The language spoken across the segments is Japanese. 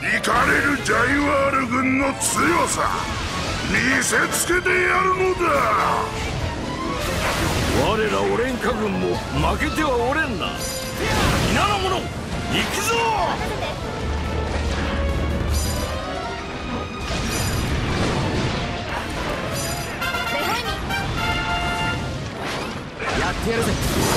イカれるジャイワール軍の強さ見せつけてやるのだ。 我らオレンカ軍も負けてはおれんな。皆の者行くぞ。 やってやるぜ。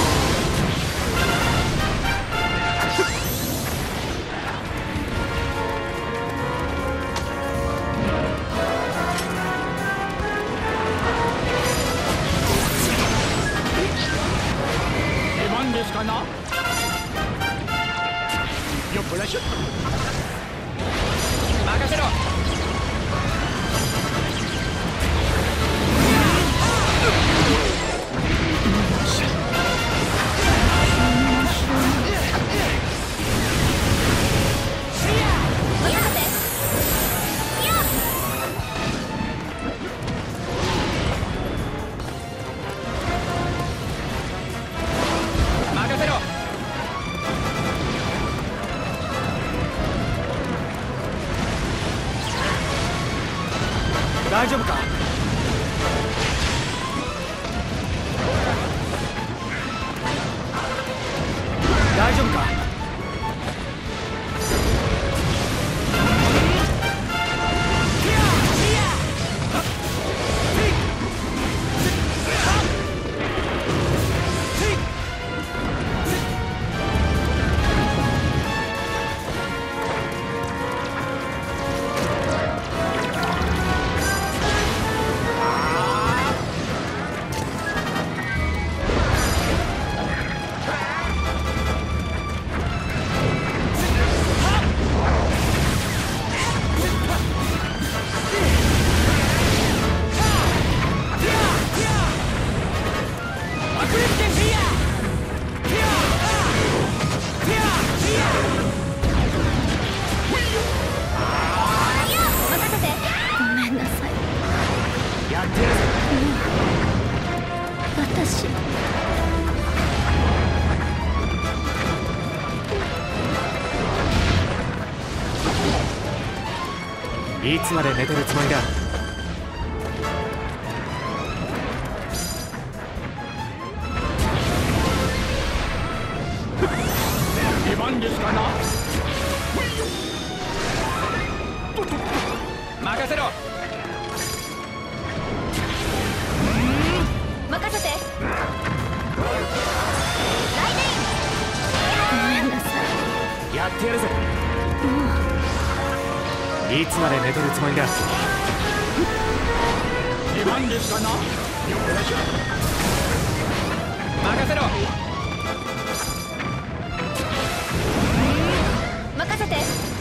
出番ですかな。よっこらしょ。 任せろ。 大丈夫か。大丈夫か。 いつまで寝てるつもりだ。 出番ですかな。 任せろ。 任せて。ライデン。ごめんなさい。 やってやるぜ。いつまで寝てるつもりだ。 出番ですかな。よっこらしょ。 任せろ。 任せて。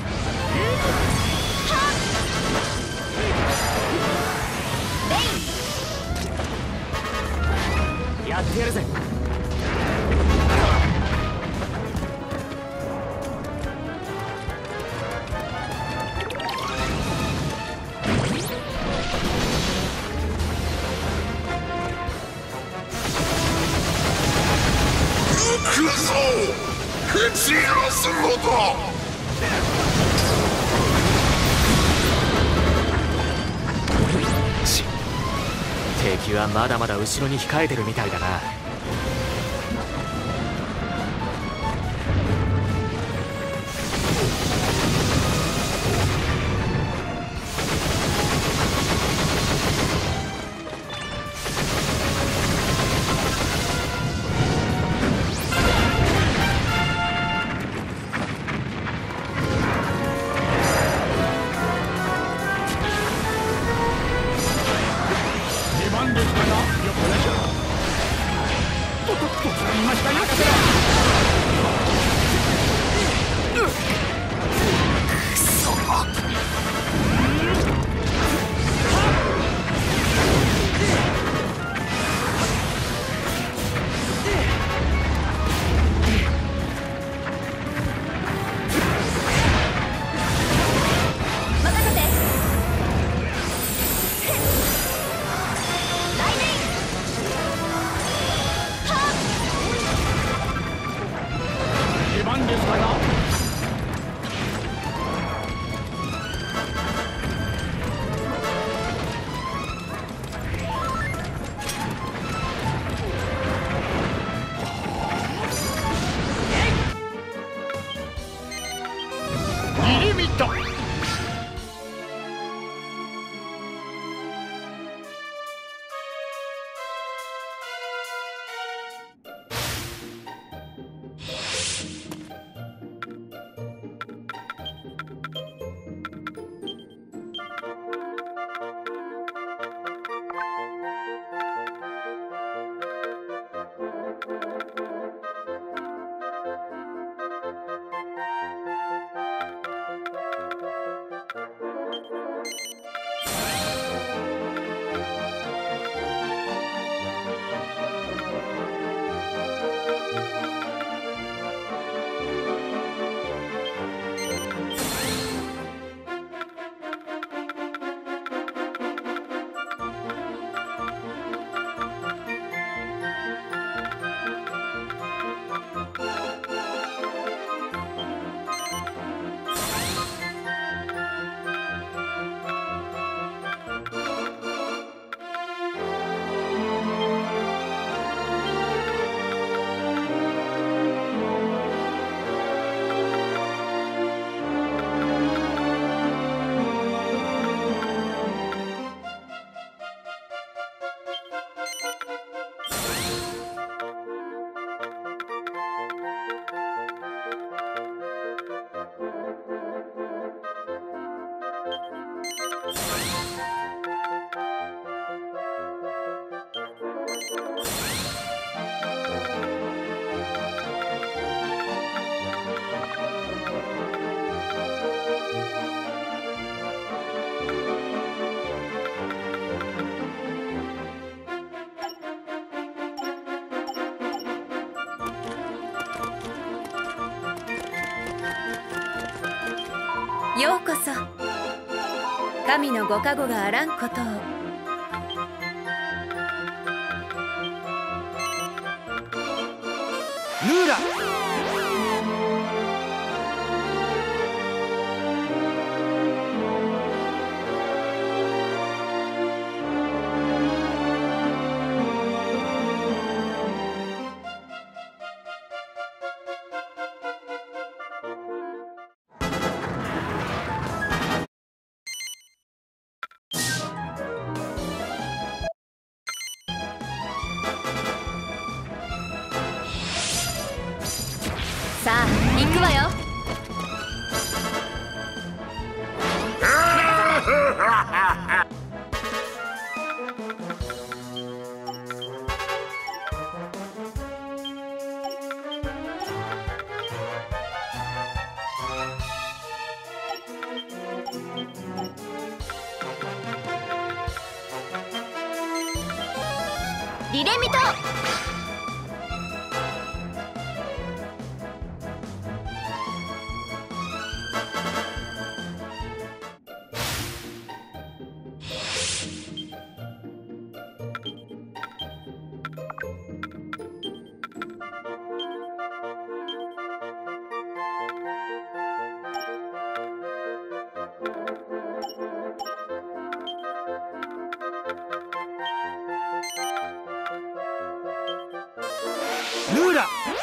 レイン。 やってやるぜ。 行くぞフチロスロド。 敵はまだまだ後ろに控えてるみたいだな。 出番ですかな。よっこらしょ。 ようこそ。神のご加護があらんことを。 ヌーラ。 さあ行くわよ。リレミト。 ヌーラ。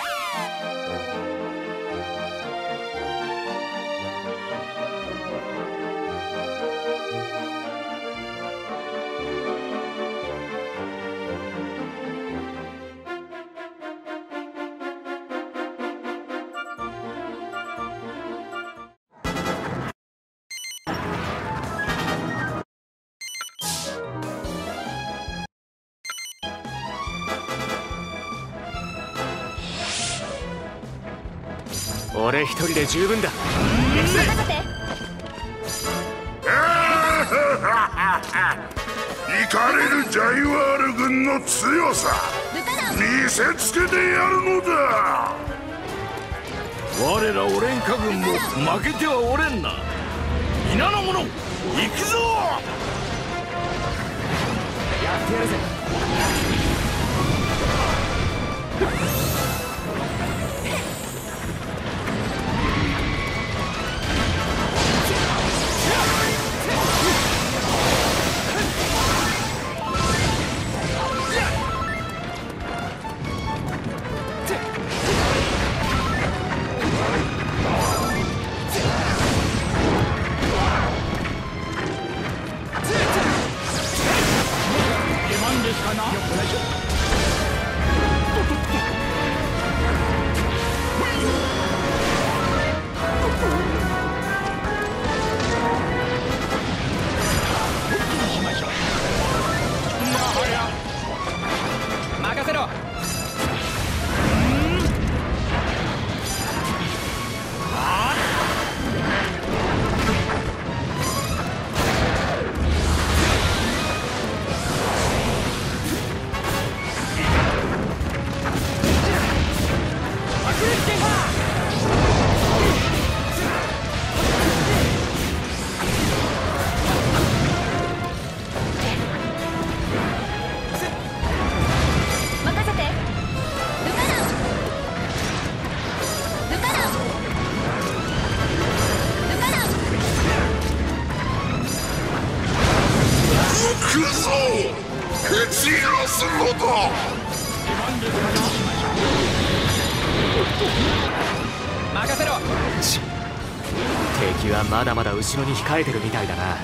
俺一人で十分だ。 任せて。 イカれるジャイワール軍の強さ見せつけてやるのだ。 我らオレンカ軍も負けてはおれんな。皆の者行くぞ。 やってやるぜ。任せろ。 行くぞヘチロスロド。 任せろ。 敵はまだまだ後ろに控えてるみたいだな。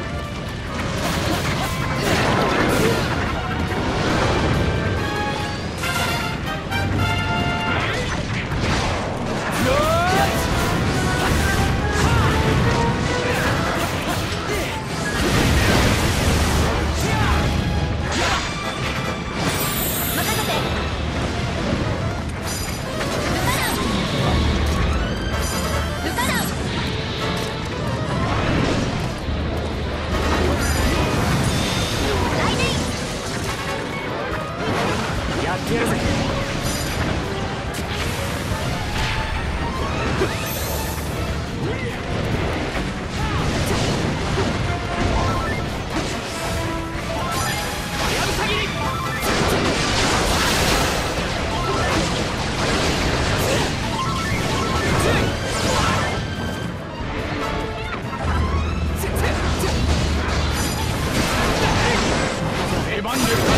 ってやるぜ。 慢で